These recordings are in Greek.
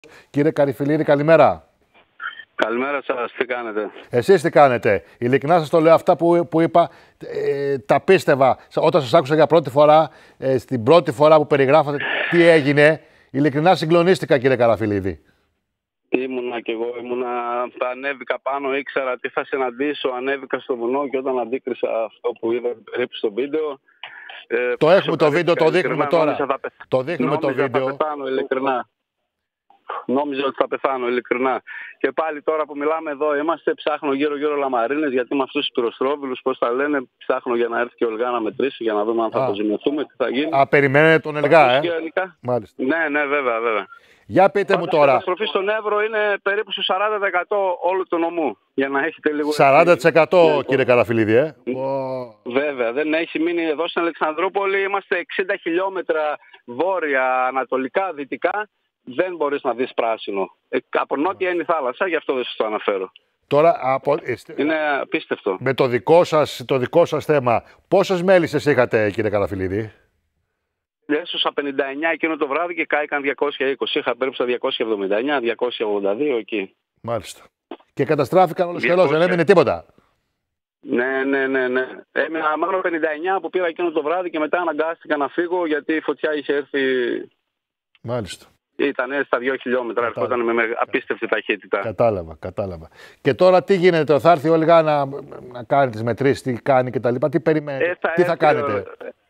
Κύριε Καρυφιλίδη, καλημέρα. Καλημέρα σας, τι κάνετε? Εσείς τι κάνετε? Ειλικρινά σας το λέω, αυτά που είπα, τα πίστευα. Όταν σας άκουσα για πρώτη φορά, στην πρώτη φορά που περιγράφατε τι έγινε, ειλικρινά συγκλονίστηκα, κύριε Καρυφιλίδη. Ήμουνα κι εγώ, ανέβηκα πάνω, ήξερα τι θα συναντήσω, ανέβηκα στο βουνό και όταν αντίκρισα αυτό που είδα περίπου στο βίντεο. Το έχουμε το βίντεο, το δείχνουμε τώρα. Το δείχνουμε το βίντεο. Θα πεθάνω, ειλικρινά. Νόμιζα ότι θα πεθάνω, ειλικρινά. Και πάλι τώρα που μιλάμε εδώ, ψάχνω γύρω-γύρω λαμαρίνες, γιατί με αυτούς τους πυροστρόβιλους, πώς τα λένε, ψάχνω για να έρθει και ο Ελγά να μετρήσει, για να δούμε αν θα αποζημιωθούμε, τι θα γίνει. Περιμένετε τον Ελγά, Μάλιστα. Ναι, βέβαια. Για πείτε μου τώρα. Η καταστροφή στον Εύρο είναι περίπου στο 40% όλου του νομού. Για να έχετε λίγο. 40% κύριε Καρυφιλίδη, Βέβαια, δεν έχει μείνει εδώ στην Αλεξανδρούπολη. Είμαστε 60 χιλιόμετρα βόρεια, ανατολικά, δυτικά. Δεν μπορείς να δεις πράσινο. Από νότια είναι η θάλασσα, γι' αυτό δεν σας το αναφέρω. Τώρα, είναι απίστευτο. Με το δικό σας θέμα, πόσες μέλισσες είχατε, κύριε Καρυφιλίδη? Έσωσα 59 εκείνο το βράδυ και κάηκαν 220. Είχα περίπου στα 279, 282 εκεί. Μάλιστα. Και καταστράφηκαν όλες και δεν έμεινε τίποτα. Ναι. Έμεινα μόνο 59 που πήρα εκείνο το βράδυ και μετά αναγκάστηκα να φύγω γιατί η φωτιά είχε έρθει. Μάλιστα. Ήταν στα 2 χιλιόμετρα, ερχόταν με απίστευτη ταχύτητα. Κατάλαβα. Και τώρα τι γίνεται, θα έρθει ο Ελγά να κάνει τις μετρήσεις, τι κάνει κτλ. Τι περιμένετε, τι θα κάνετε?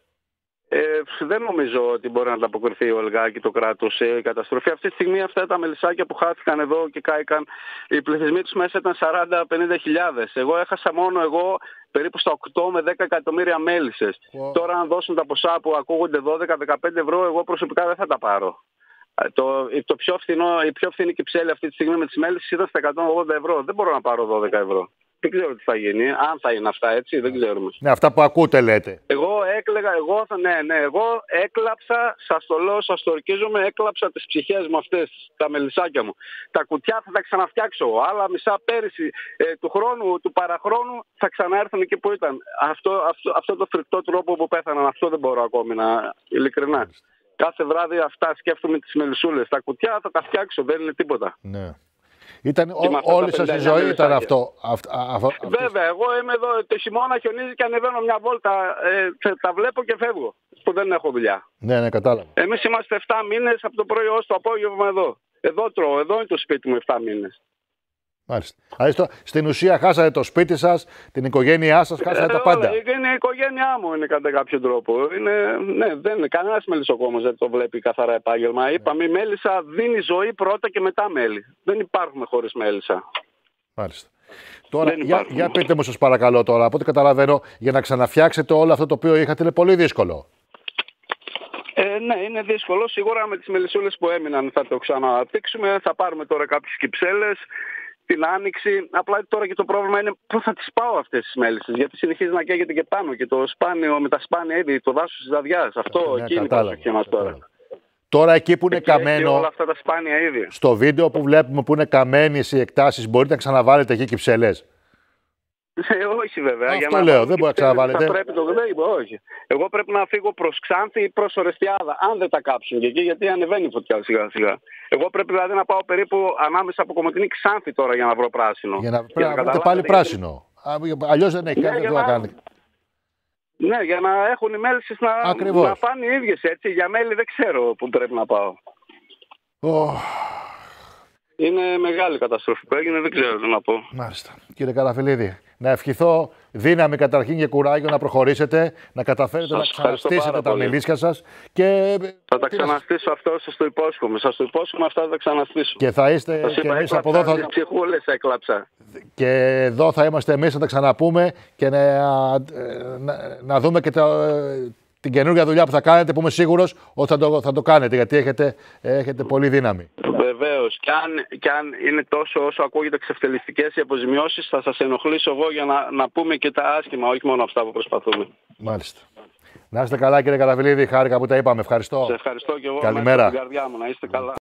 Δεν νομίζω ότι μπορεί να ανταποκριθεί ο Ελγά και το κράτος σε καταστροφή. Αυτή τη στιγμή αυτά τα μελισσάκια που χάθηκαν εδώ και κάηκαν, οι πληθυσμοί τους μέσα ήταν 40-50 χιλιάδες. Εγώ έχασα μόνο περίπου στα 8 με 10 εκατομμύρια μέλισσες. Τώρα αν δώσουν τα ποσά που ακούγονται 12-15 ευρώ, εγώ προσωπικά δεν θα τα πάρω. Η πιο φθηνή κυψέλη αυτή τη στιγμή με τις μέλισσες ήταν στα 180 ευρώ. Δεν μπορώ να πάρω 12 ευρώ. Δεν ξέρω τι θα γίνει, αν θα είναι αυτά έτσι, δεν ξέρουμε. Ναι, αυτά που ακούτε λέτε. Εγώ έκλαψα, σας το λέω, σας το ορκίζομαι, έκλαψα τις ψυχές μου αυτές, τα μελισσάκια μου. Τα κουτιά θα τα ξαναφτιάξω, άλλα μισά πέρυσι, του χρόνου, του παραχρόνου θα ξαναέρθουν εκεί που ήταν. Αυτό το φρικτό τρόπο που πέθαναν, αυτό δεν μπορώ ακόμη ειλικρινά. Κάθε βράδυ αυτά σκέφτομαι τις μελισσούλες. Τα κουτιά θα τα φτιάξω, δεν είναι τίποτα. Ναι. Όλη σας η ζωή ήταν αυτό. Βέβαια, εγώ είμαι εδώ το χειμώνα, χιονίζει και ανεβαίνω μια βόλτα. Τα βλέπω και φεύγω, που δεν έχω δουλειά. Ναι, κατάλαβα. Εμείς είμαστε 7 μήνες από το πρωί ως το απόγευμα εδώ. Εδώ τρώω, εδώ είναι το σπίτι μου 7 μήνες. Μάλιστα. Στην ουσία χάσατε το σπίτι σας, την οικογένειά σας, χάσατε τα πάντα. Είναι η οικογένειά μου, είναι κατά κάποιο τρόπο. Δεν είναι κανένας μελισσοκόμος, δεν το βλέπει καθαρά επάγγελμα. Είπαμε, η μέλισσα δίνει ζωή πρώτα και μετά μέλι. Δεν υπάρχουμε χωρίς μέλισσα. Μάλιστα. Τώρα, για πείτε μου σας παρακαλώ τώρα, από ό,τι καταλαβαίνω, για να ξαναφτιάξετε όλο αυτό το οποίο είχατε είναι πολύ δύσκολο. Ναι, είναι δύσκολο. Σίγουρα με τις μελισσούλες που έμειναν θα το ξαναπτύξουμε. Θα πάρουμε τώρα κάποιες κυψέλες την άνοιξη. Απλά τώρα και το πρόβλημα είναι πού θα τις πάω αυτές τις μέλισσες. Γιατί συνεχίζει να καίγεται και πάνω και το σπάνιο με τα σπάνια είδη, το δάσος της Δαδιάς. Αυτό εκεί είναι η προσοχή μας τώρα. Τώρα εκεί που είναι καμένο, όλα αυτά τα σπάνια είδη. Στο βίντεο που βλέπουμε που είναι καμένες οι εκτάσεις, μπορείτε να ξαναβάλετε εκεί κυψέλες? Όχι βέβαια. Αυτό λέω, δεν μπορεί να ξαναβάλετε. Όχι. Εγώ πρέπει να φύγω προς Ξάνθη ή προς Ορεστιάδα, αν δεν τα κάψουν και εκεί, γιατί ανεβαίνει η φωτιά σιγά σιγά. Εγώ πρέπει δηλαδή να πάω περίπου ανάμεσα από Κομοτηνή Ξάνθη τώρα για να βρω πράσινο. Για να βρείτε πάλι πράσινο. Αλλιώς δεν έχει κάτι να κάνει. Ναι, για να έχουν οι μέλισσες να πάνε οι ίδιες έτσι. Για μέλι δεν ξέρω που πρέπει να πάω. Είναι μεγάλη καταστροφή που έγινε, δεν ξέρω τι να πω. Μάλιστα. Κύριε Καρυφιλίδη, να ευχηθώ δύναμη καταρχήν και κουράγιο να προχωρήσετε, να καταφέρετε να ξαναστήσετε τα μελίσια σας. Θα τα ξαναστήσω, αυτό σας το υπόσχομαι. Σας το υπόσχομαι, αυτά θα τα ξαναστήσω. Και θα είστε και εμείς από εδώ. Ψυχούλες έκλαψα. Και εδώ θα είμαστε εμείς, να τα ξαναπούμε και να δούμε και την καινούργια δουλειά που θα κάνετε, που είμαι σίγουρος ότι θα το κάνετε, γιατί έχετε πολύ δύναμη. Βεβαίως. Και αν είναι τόσο όσο ακούγεται εξευτελιστικές οι αποζημιώσεις, θα σας ενοχλήσω εγώ για να πούμε και τα άσχημα, όχι μόνο αυτά που προσπαθούμε. Μάλιστα. Να είστε καλά, κύριε Καρυφιλίδη, χάρηκα που τα είπαμε. Ευχαριστώ. Σε ευχαριστώ και εγώ. Καλημέρα. Στην καρδιά μου, να είστε καλά.